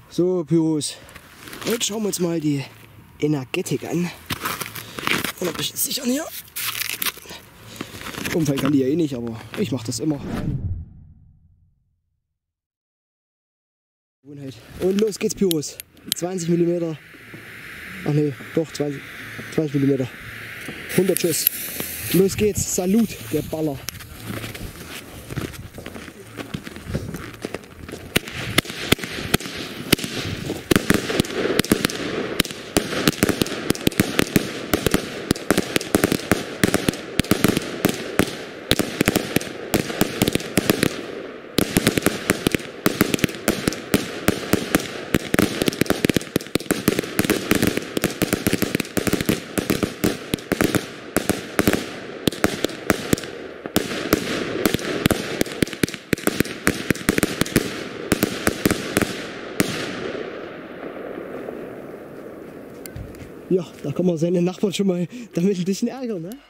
So, Pyros. Jetzt schauen wir uns mal die Energetik an. Und ein bisschen sichern hier. Umfallen kann die ja eh nicht, aber ich mache das immer. Und los geht's, Pyros. 20 mm. Ach nee, doch 20 mm. 100 Schuss. Los geht's. Salut, der Baller. Ja, da kann man seine Nachbarn schon mal damit ein bisschen ärgern, ne?